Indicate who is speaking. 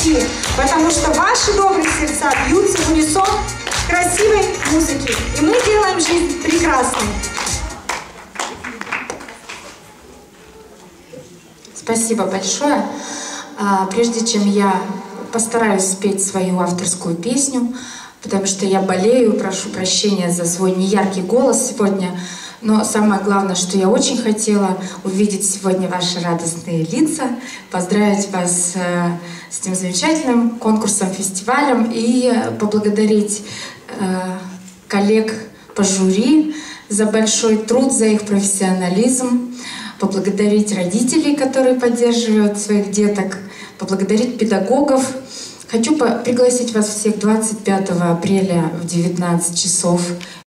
Speaker 1: уйти, потому что ваши добрые сердца бьются в унисон красивой музыки, и мы делаем жизнь прекрасной.
Speaker 2: Спасибо большое. Прежде чем я постараюсь спеть свою авторскую песню, потому что я болею, прошу прощения за свой неяркий голос сегодня, но самое главное, что я очень хотела увидеть сегодня ваши радостные лица, поздравить вас с этим замечательным конкурсом, фестивалем и поблагодарить коллег по жюри за большой труд, за их профессионализм, поблагодарить родителей, которые поддерживают своих деток, поблагодарить педагогов. Хочу пригласить вас всех 25 апреля в 19 часов